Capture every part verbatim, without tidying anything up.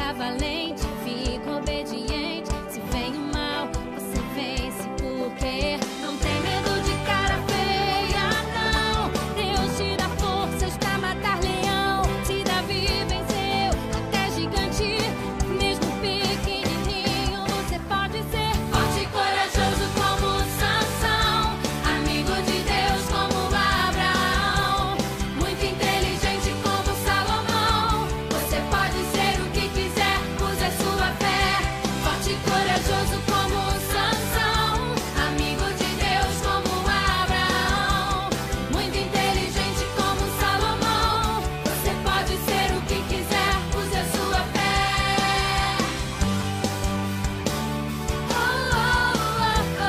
fica valente, fica obediente. Se vem o mal, você vence, porque não tem medo de cara feia, não. Deus te dá forças pra matar leão. Se Davi venceu até gigante, mesmo pequenininho, você pode ser forte e corajoso como Sansão, amigo de Deus como Abraão, muito inteligente como Salomão. Você pode ser o que quiser, use a sua fé. Forte e corajoso como Sansão, amigo de Deus como Abraão, muito inteligente como Salomão. Você pode ser o que quiser, use a sua fé. Oh, oh,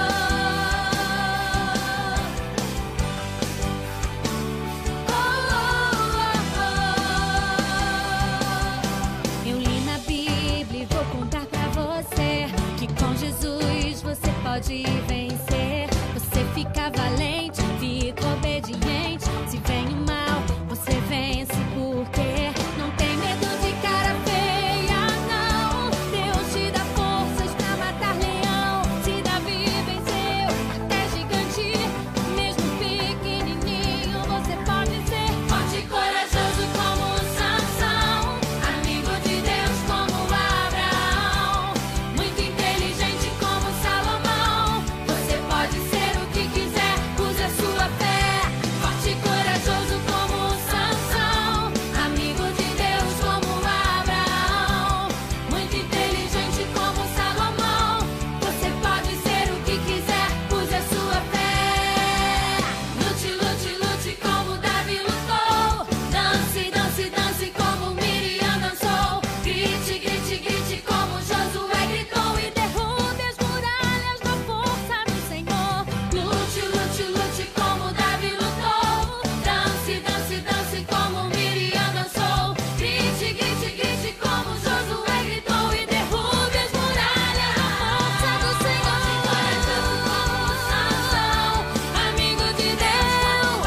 oh, oh. Eu li na Bíblia e vou contar pra você que com Jesus você pode vencer. Você fica valente, fica obediente. Se vem o mal, você vence, porque não tem medo de cara feia, não. Deus te dá forças pra matar leão. Se Davi venceu até gigante, mesmo pequenininho, você pode ser forte e corajoso como Sansão, amigo de Deus como Abraão, muito inteligente como Salomão. Você pode ser o que quiser, use a sua fé. Forte e corajoso como Sansão, amigo de Deus como Abraão, muito inteligente como Salomão. Você pode ser o que quiser, use a sua fé. Lute, lute, lute como Davi lutou. Dance, dance, dance como Miriam dançou. Grite, grite, grite como Josué gritou. E derrube as muralhas na força do Senhor. Lute, lute, lute como Davi lutou. Dance, dance, dance como Miriam dançou. Grite, grite, grite como Josué gritou. E derrube as muralhas na força do Senhor. Corajoso como Sansão, amigo de Deus,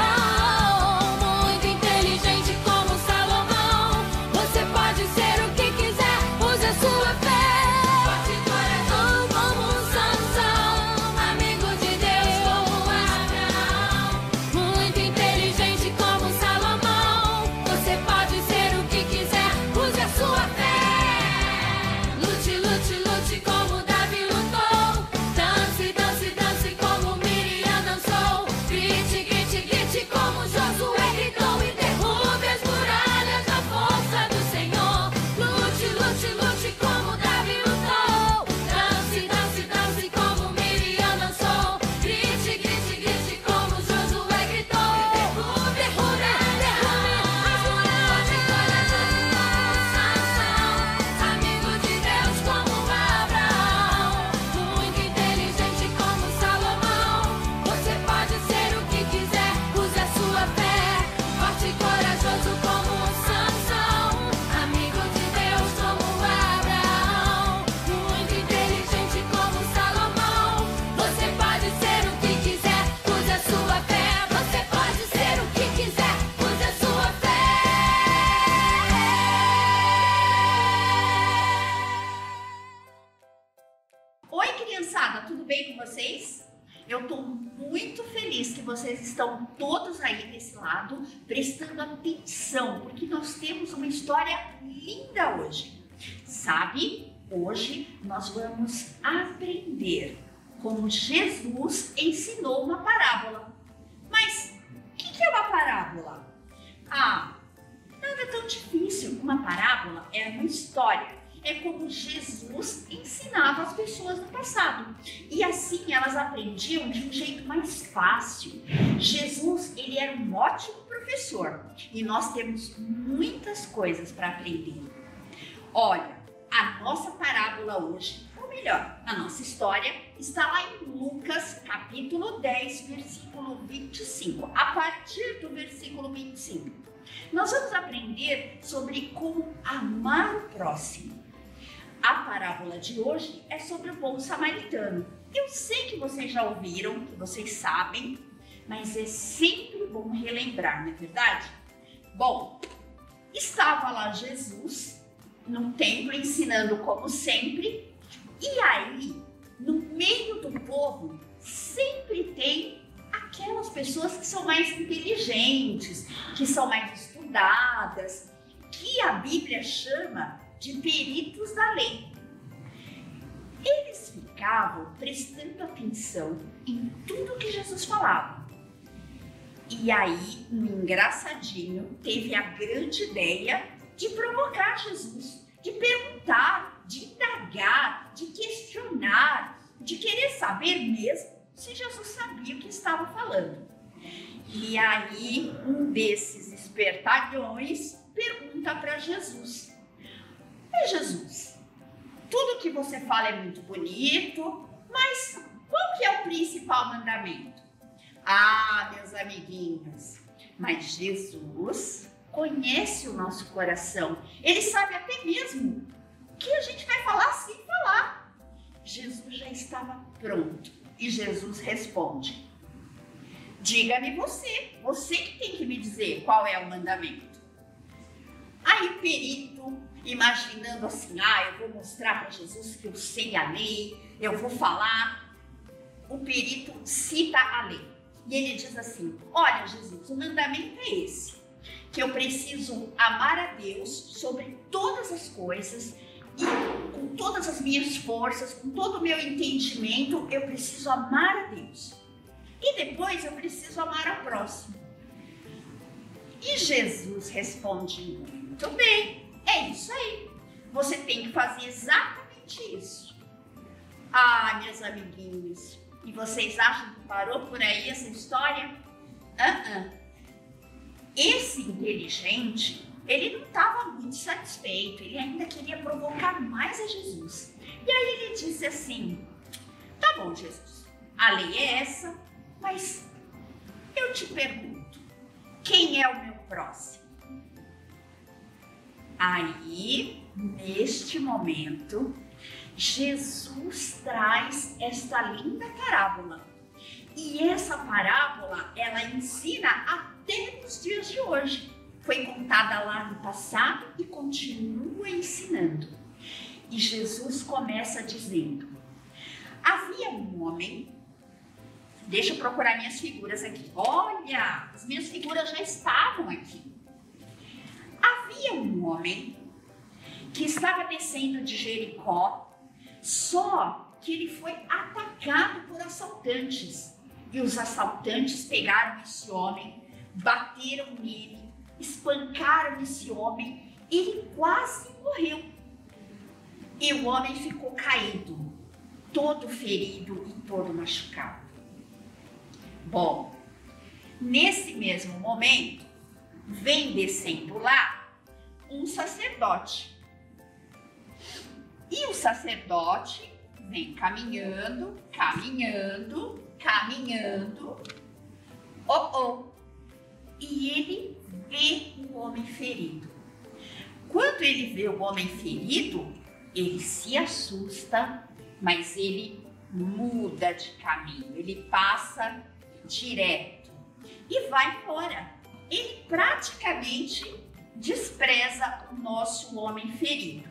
oh, muito inteligente como Salomão. Você pode ser o que quiser, use a sua fé. Forte e corajoso como Sansão, amigo de Deus como Abraão, muito inteligente como Salomão. Você pode ser o que quiser, use a sua fé. Lute, lute, lute como Davi lutou. Dance, dance, dance como Miriam dançou. Grite, grite, grite como Josué gritou. E derrube as muralhas na força do Senhor. Lute, lute, lute como Davi lutou. Dance, dance, dance como Miriam dançou. Grite, grite, grite como Josué gritou. E derrube, derrube, derrube as muralhas. Sansão, amigo de Deus como Abraão, muito inteligente como Salomão. Você pode ser o que quiser, use a sua fé. Forte e corajoso como Sansão, amigo de Deus como Abraão, muito inteligente como Salomão. Você pode ser o que quiser, use a sua fé. Você pode ser o que quiser, use a sua fé. Oi, criançada, tudo bem com vocês? Eu tô muito feliz que vocês estão todos aí desse lado prestando atenção, porque nós temos uma história linda hoje. Sabe, hoje nós vamos aprender como Jesus ensinou uma parábola. Mas o que que é uma parábola? Ah, nada tão difícil. Uma parábola é uma história. É como Jesus ensinava as pessoas no passado. E assim elas aprendiam de um jeito mais fácil. Jesus, ele era um ótimo professor. E nós temos muitas coisas para aprender. Olha, a nossa parábola hoje, ou melhor, a nossa história, está lá em Lucas, capítulo dez, versículo vinte e cinco. A partir do versículo vinte e cinco. Nós vamos aprender sobre como amar o próximo. A parábola de hoje é sobre o bom samaritano. Eu sei que vocês já ouviram, que vocês sabem, mas é sempre bom relembrar, não é verdade? Bom, estava lá Jesus no templo ensinando como sempre. E aí, no meio do povo, sempre tem aquelas pessoas que são mais inteligentes, que são mais estudadas, que a Bíblia chama de peritos da lei. Eles ficavam prestando atenção em tudo que Jesus falava. E aí, um engraçadinho teve a grande ideia de provocar Jesus, de perguntar, de indagar, de questionar, de querer saber mesmo se Jesus sabia o que estava falando. E aí, um desses espertalhões pergunta para Jesus: "É, Jesus, tudo que você fala é muito bonito, mas qual que é o principal mandamento?" Ah, meus amiguinhos, mas Jesus conhece o nosso coração. Ele sabe até mesmo o que a gente vai falar sem falar. Jesus já estava pronto e Jesus responde: "Diga-me você, você que tem que me dizer qual é o mandamento." Aí o perito, imaginando assim, ah, eu vou mostrar para Jesus que eu sei a lei, eu vou falar. O perito cita a lei e ele diz assim: "Olha, Jesus, o mandamento é esse, que eu preciso amar a Deus sobre todas as coisas e com todas as minhas forças, com todo o meu entendimento, eu preciso amar a Deus. E depois eu preciso amar ao próximo." E Jesus responde: "Muito bem, é isso aí. Você tem que fazer exatamente isso." Ah, meus amiguinhos, e vocês acham que parou por aí essa história? Uh-uh. Esse inteligente, ele não estava muito satisfeito, ele ainda queria provocar mais a Jesus. E aí ele disse assim: "Tá bom, Jesus, a lei é essa, mas eu te pergunto, quem é o meu próximo?" Aí, neste momento, Jesus traz esta linda parábola. E essa parábola, ela ensina até nos dias de hoje. Foi contada lá no passado e continua ensinando. E Jesus começa dizendo: "Havia um homem..." Deixa eu procurar minhas figuras aqui. Olha, as minhas figuras já estavam aqui. Havia um homem que estava descendo de Jericó, só que ele foi atacado por assaltantes. E os assaltantes pegaram esse homem, bateram nele, espancaram esse homem, ele quase morreu. E o homem ficou caído, todo ferido e todo machucado. Bom, nesse mesmo momento, vem descendo lá um sacerdote. E o sacerdote vem caminhando, caminhando, caminhando. Oh, oh! E ele vê o homem ferido. Quando ele vê o homem ferido, ele se assusta, mas ele muda de caminho. Ele passa direto e vai embora. Ele praticamente despreza o nosso homem ferido.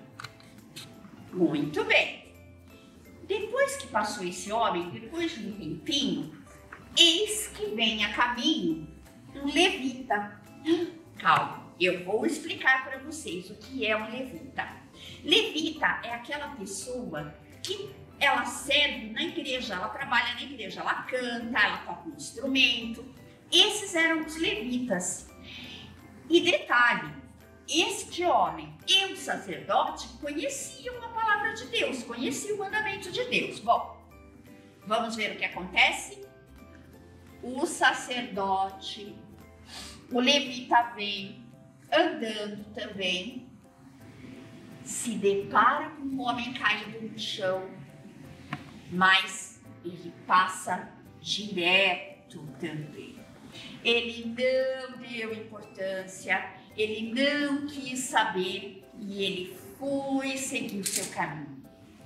Muito bem. Depois que passou esse homem, depois de um tempinho, eis que vem a caminho um levita. Calma, eu vou explicar para vocês o que é um levita. Levita é aquela pessoa que ela serve na igreja, ela trabalha na igreja, ela canta, ela toca um instrumento. Esses eram os levitas. E detalhe, este homem e o sacerdote conheciam a palavra de Deus, conheciam o mandamento de Deus. Bom, vamos ver o que acontece? O sacerdote, o levita vem andando também, se depara com um homem caído no chão, mas ele passa direto também. Ele não deu importância, ele não quis saber e ele foi seguir o seu caminho.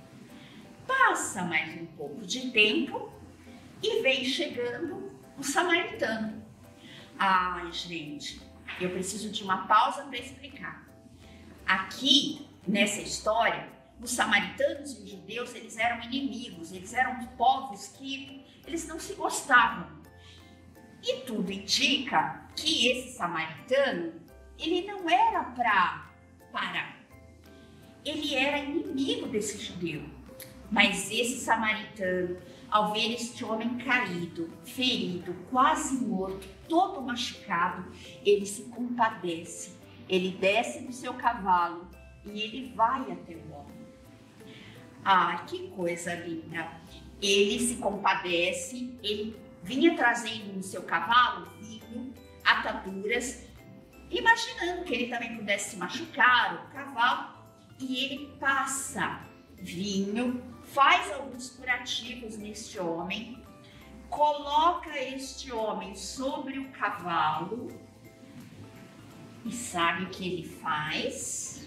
Passa mais um pouco de tempo e vem chegando o samaritano. Ai, gente, eu preciso de uma pausa para explicar. Aqui nessa história, os samaritanos e os judeus, eles eram inimigos, eles eram povos que eles não se gostavam. E tudo indica que esse samaritano, ele não era para parar. Ele era inimigo desse judeu. Mas esse samaritano, ao ver este homem caído, ferido, quase morto, todo machucado, ele se compadece. Ele desce do seu cavalo e ele vai até o homem. Ah, que coisa linda! Ele se compadece, ele vinha trazendo no seu cavalo vinho, ataduras, imaginando que ele também pudesse se machucar, o cavalo, e ele passa vinho, faz alguns curativos neste homem, coloca este homem sobre o cavalo e sabe o que ele faz?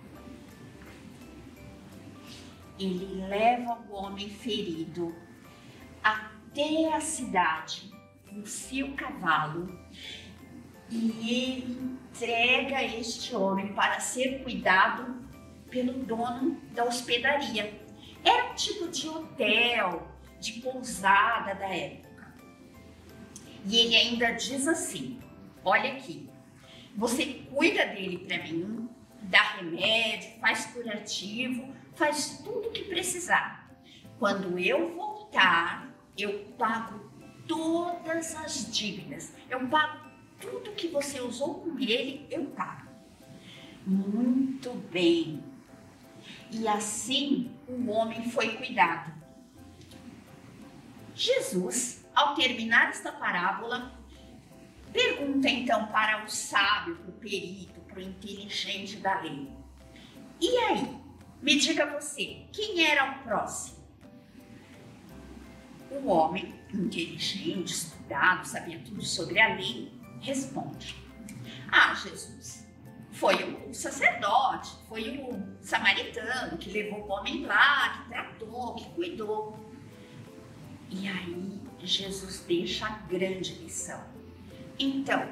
Ele leva o homem ferido até a cidade no seu cavalo e ele entrega este homem para ser cuidado pelo dono da hospedaria. Era um tipo de hotel, de pousada da época. E ele ainda diz assim, olha aqui, você cuida dele para mim, dá remédio, faz curativo, faz tudo o que precisar. Quando eu voltar, eu pago todas as dívidas, eu pago tudo que você usou com ele, eu pago. Muito bem. E assim o homem foi cuidado. Jesus, ao terminar esta parábola, pergunta então para o sábio, para o perito, para o inteligente da lei. E aí, me diga você, quem era o próximo? O homem inteligente, estudado, sabia tudo sobre a lei, responde: Ah, Jesus, foi o sacerdote, foi o samaritano que levou o homem lá, que tratou, que cuidou. E aí Jesus deixa a grande lição. Então,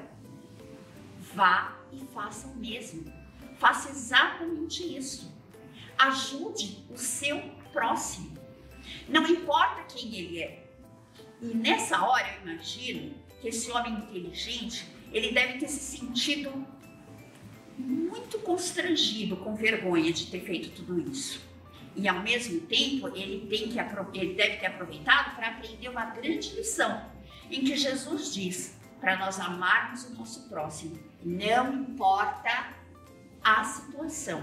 vá e faça o mesmo. Faça exatamente isso. Ajude o seu próximo. Não importa quem ele é. E nessa hora eu imagino que esse homem inteligente, ele deve ter se sentido muito constrangido, com vergonha de ter feito tudo isso. E ao mesmo tempo, ele, tem que, ele deve ter aproveitado para aprender uma grande lição, em que Jesus diz para nós amarmos o nosso próximo, não importa a situação.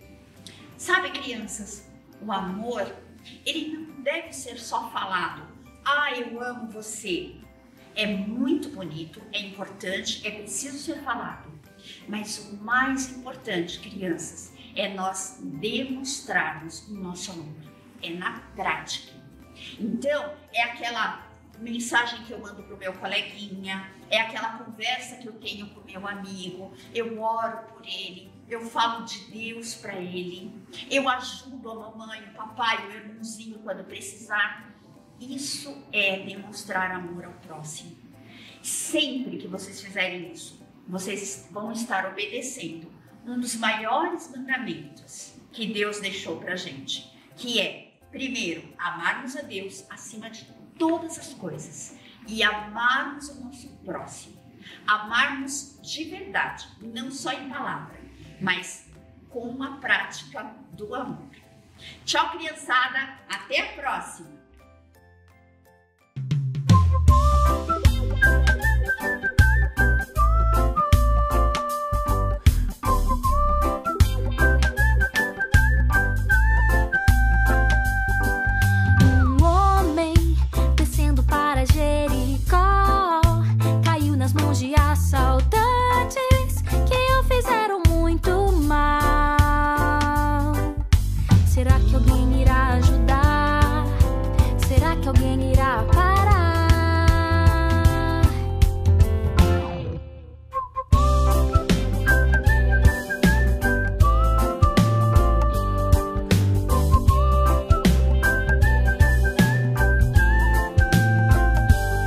Sabe, crianças, o amor, ele não deve ser só falado. Ah, eu amo você. É muito bonito, é importante, é preciso ser falado. Mas o mais importante, crianças, é nós demonstrarmos o nosso amor. É na prática. Então, é aquela mensagem que eu mando para o meu coleguinha, é aquela conversa que eu tenho com o meu amigo, eu oro por ele, eu falo de Deus para ele, eu ajudo a mamãe, o papai, o irmãozinho quando precisar. Isso é demonstrar amor ao próximo. Sempre que vocês fizerem isso, vocês vão estar obedecendo um dos maiores mandamentos que Deus deixou para a gente, que é, primeiro, amarmos a Deus acima de todas as coisas e amarmos o nosso próximo. Amarmos de verdade, não só em palavra, mas com a prática do amor. Tchau, criançada, até a próxima!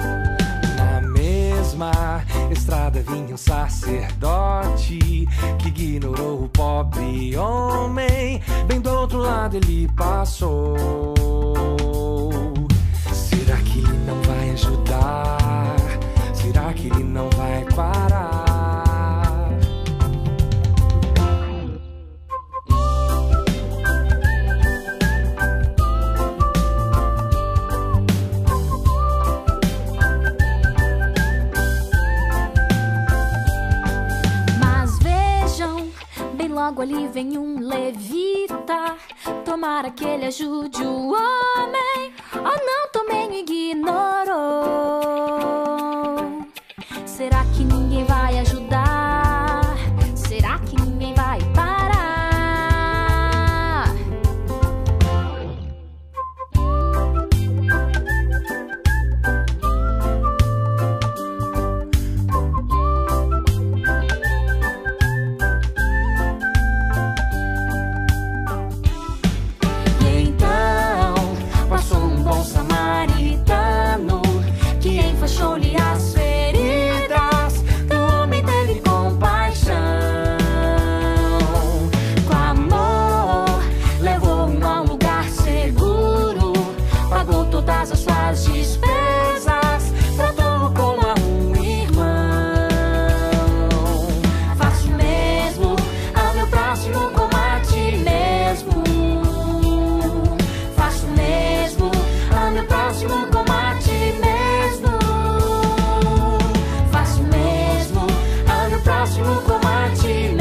Sacerdote que ignorou o pobre homem, bem do outro lado ele passou. Será que ele não vai ajudar? Será que ele não vai parar? Logo ali vem um levita, tomara que ele ajude o homem. Oh não, também o ignorou. Será que ninguém vai ajudar? Será que ninguém vai parar? Enfaixou-lhe as feridas, que o homem teve compaixão. Com amor, levou-o a um lugar seguro, pagou todas as suas despesas, tratou-o como a um irmão. Faça o mesmo ao meu próximo como a ti mesmo. Faça o mesmo ao meu próximo como a ti mesmo. Como a ti